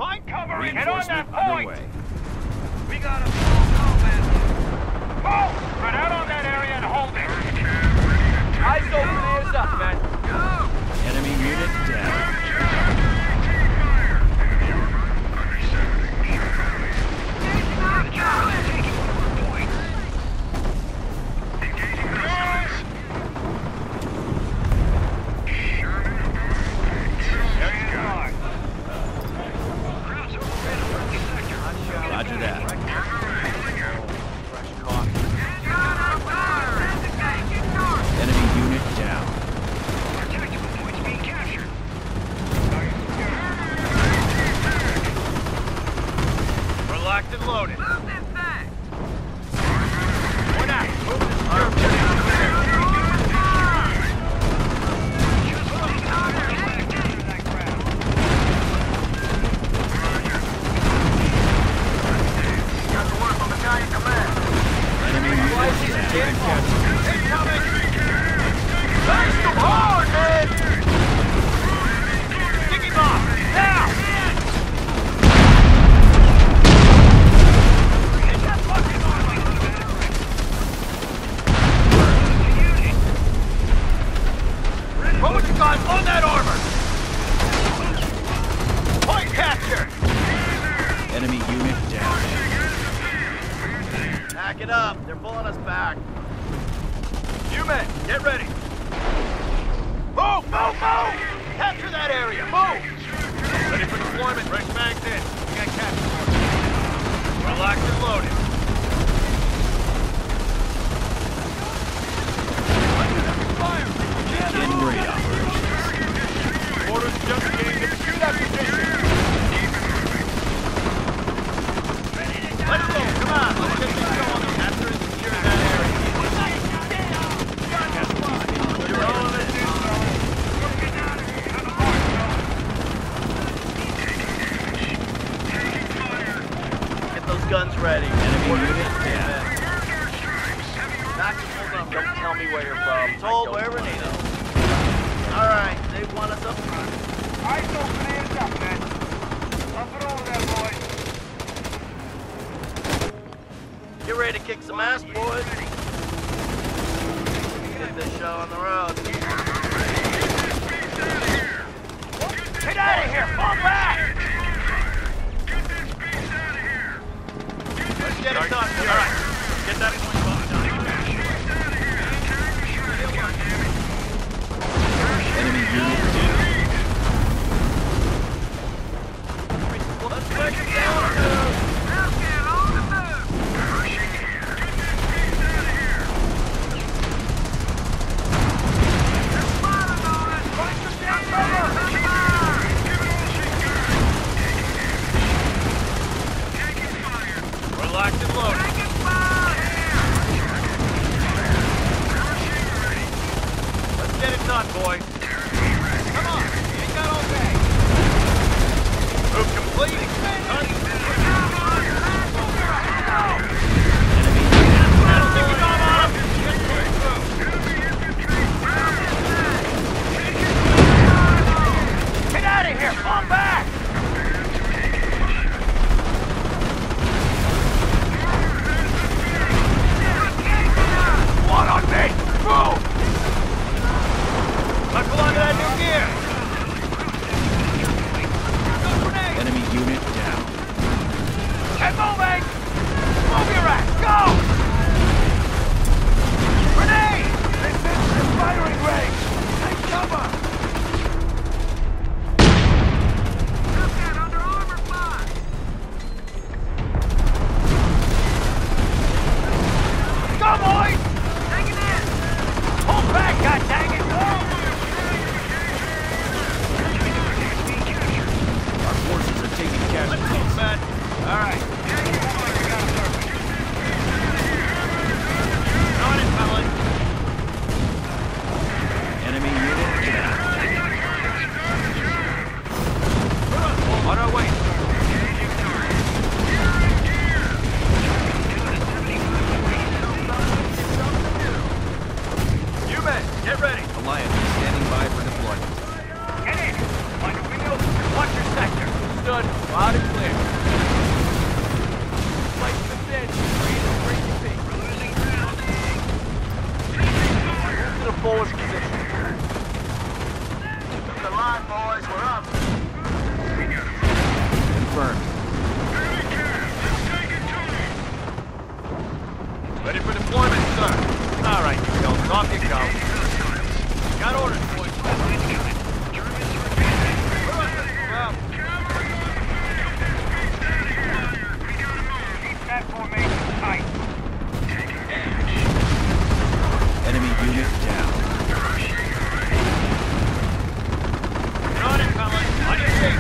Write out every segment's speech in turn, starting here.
Find cover and get on that point! We got a move! Spread out on that area and hold it! Eyes open, ears up, man! Go! Enemy unit down. Roger that. Enemy unit down. We're locked and loaded. Move this back. We're not. Move this arm. On that armor! Point capture! Enemy unit down. Pack it up. They're pulling us back. You men, get ready. Move! Move! Move! Capture that area! Move! Ready for deployment. Fresh mags in. We got capture. We're locked and loaded. Fire! Begin raid operation. Orders just gained. Shoot that position. Let's go. Come on. Let's get this going. Capture and secure that area. You're all in it. Get those guns ready. Enemy unit down. Don't tell me where you're from. Told wherever they know. Alright, they want us up front. Eyes open, hands up, man. Up it over there, boys. Get ready to kick some ass, boys. Get this show on the road. Get out of here! Fall back! Let's get it done. Alright, get that point done. Enemy unit down. Let's break it down, dude. Now get on the move! We're locked and loaded. Let's get it done, boys. Come on, you ain't got all day. Move complete. Enemy get out of here! Fall back! One on me! Move! Buckle onto that new gear! Enemy unit down. Get moving! Move your ass! Go! Grenade! This is the firing range! Take cover! Loud and clear. Place the ditch. Bring your feet. We're losing ground. Move to the forward position. The line, boys. We're up. Confirmed. Ready for deployment, sir. All right, you go. Off you go. Got orders, boys. That formation tight. Enemy unit down. Get on it, fellas. On your feet.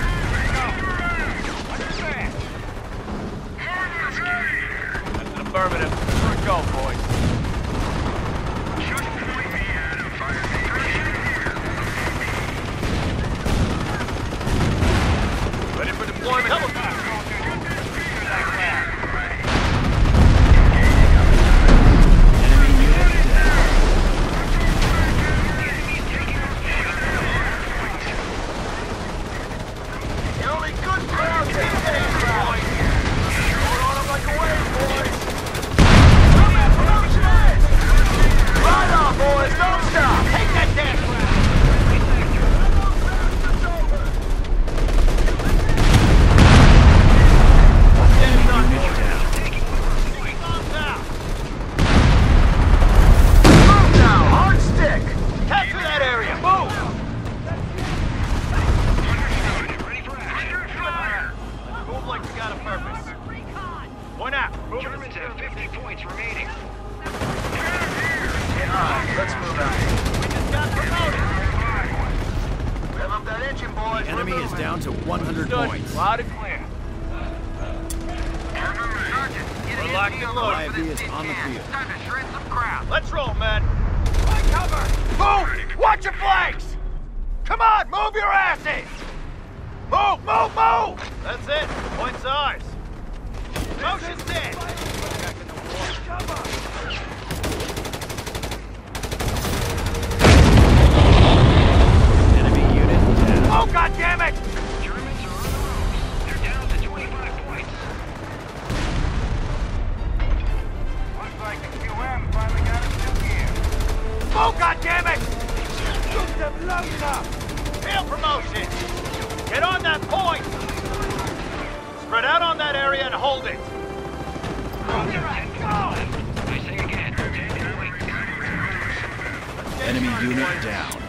That's an affirmative. We're a go, boys. Ready for deployment. Double time. Enemy unit down. The only good crowd is the crowd. Hold on them like a wave, boys. Come at promotion! Right on, boys. Don't stop. Take that damn crowd. Enemy unit down. Move now. Hard stick. Capture that area. Move. Let's move like we got a purpose. Point out. Move. Germans have 50 points remaining. Let's move out. We just got promoted. Rev up that engine, boys. The enemy is down to 100 Stood. points. Loud and clear. We're locked and loaded. IB is on the field. Time to shred some crowd. Let's roll, men. Find cover. Move! Watch your flanks! Come on, move your asses! Move, move, move! That's it. Point's ours. Motion's in. Enemy unit down. Oh, goddammit! Germans are on the ropes. They're down to 25 points. Looks like the QM finally got us new gear. Oh, goddammit! Shoot them low enough! Field promotion! Get on that point! Spread out on that area and hold it! I say again, 10 points. Enemy unit down.